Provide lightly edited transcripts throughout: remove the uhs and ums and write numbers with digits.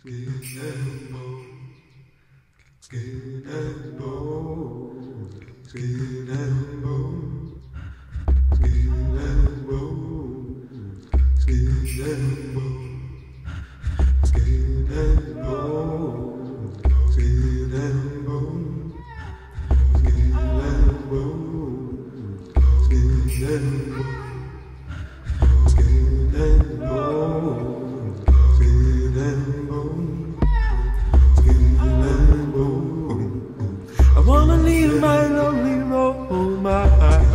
skin and bone, skin and bone, skin and bone, skin and bone, skin and bone, skin and bone, skin and bone, skin and bone, skin and bone. Skin and bone, skin and bone, skin and bone. I wanna leave my lonely road, my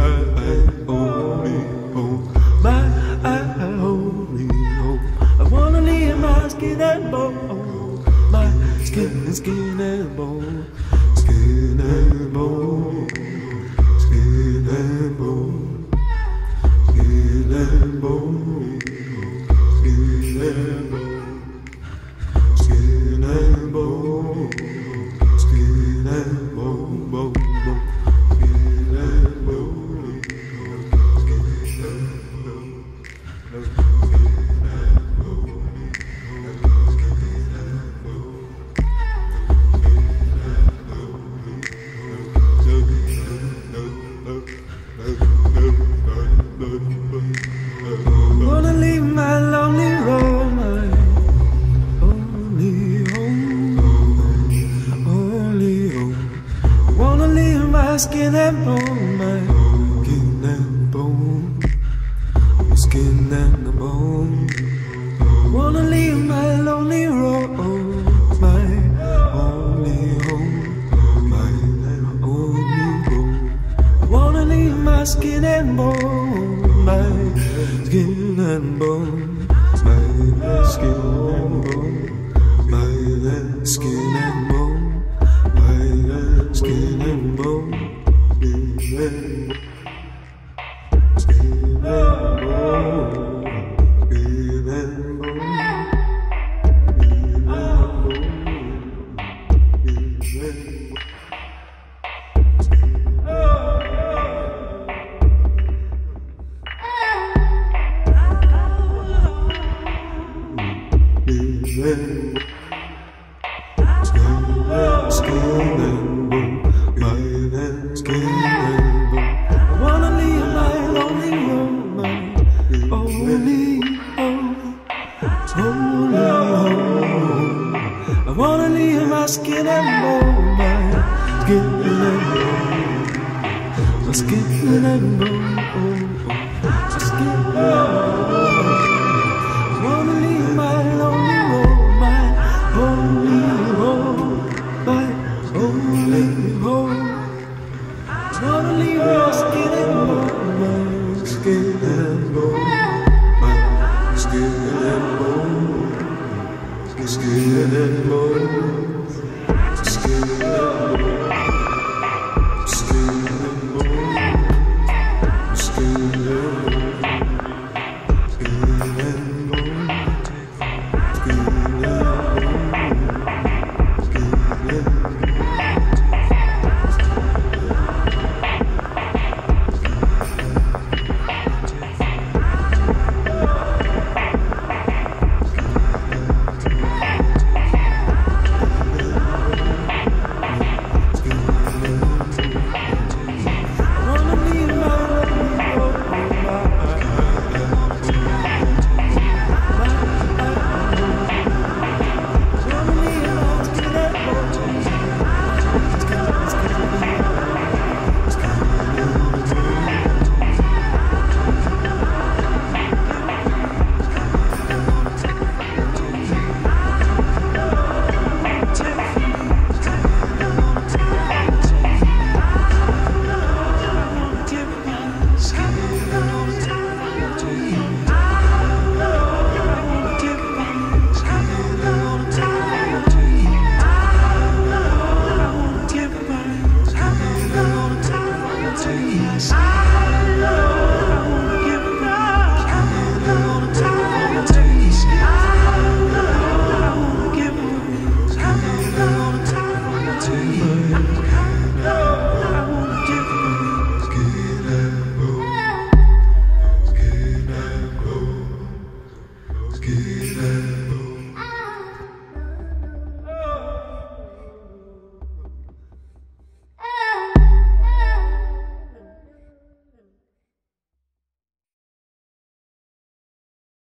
only home, my only home. I wanna leave my skin and bone, my skin and bone, skin and bone, skin and bone. Skin and bone, skin and bone, skin and bone, skin and bone, bone, bone, skin and bone, skin and bone. Wanna leave my lonely road, my only home, only home. Wanna leave my skin and bone, my skin and bone, skin and bone. Wanna leave my lonely road, my only home, my only home. Wanna leave my skin and bone, my skin and bone, my skin and bone, my skin and bone, my skin and bone, skin and bone, skin and bone, skin and bone, my skin and bone. I wanna leave my lonely road, my only home, only home. I wanna leave my skin and bone, my skin and bone, my skin and bone, my skin and bone. I wanna leave my lonely road, my only home, my only home. I wanna leave my skin and bone, my skin and bone, my skin and bone, skin and bone, skin and bone, skin and bone, skin and bone.